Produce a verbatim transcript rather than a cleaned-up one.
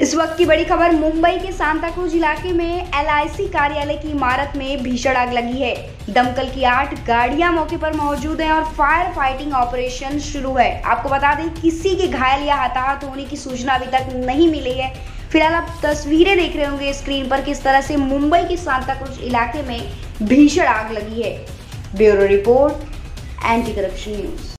इस वक्त की बड़ी खबर मुंबई के सांताक्रूज इलाके में एल आई सी कार्यालय की इमारत में भीषण आग लगी है। दमकल की आठ गाड़ियां मौके पर मौजूद हैं और फायर फाइटिंग ऑपरेशन शुरू है। आपको बता दें, किसी के घायल या हताहत होने की सूचना अभी तक नहीं मिली है। फिलहाल आप तस्वीरें देख रहे होंगे स्क्रीन पर किस तरह से मुंबई के सांताक्रूज इलाके में भीषण आग लगी है। Bureau report, anti corruption news.